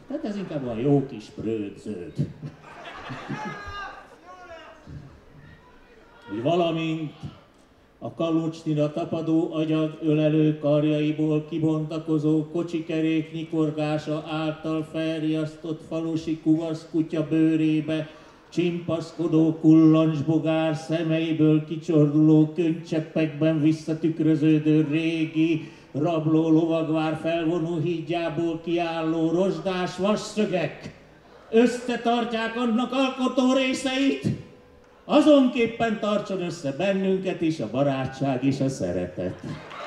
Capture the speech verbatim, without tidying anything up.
Tehát ez inkább a jó kis prődződ. Valamint a kalucsnyira tapadó agyag ölelő karjaiból kibontakozó kocsikerék nyikorgása által felriasztott falusi kuvaszkutya bőrébe csimpaszkodó kullancsbogár szemeiből kicsorduló könycseppekben visszatükröződő régi, rabló lovagvár felvonó hídjából kiálló rozsdás vasszögek összetartják annak alkotó részeit, azonképpen tartson össze bennünket is a barátság és a szeretet.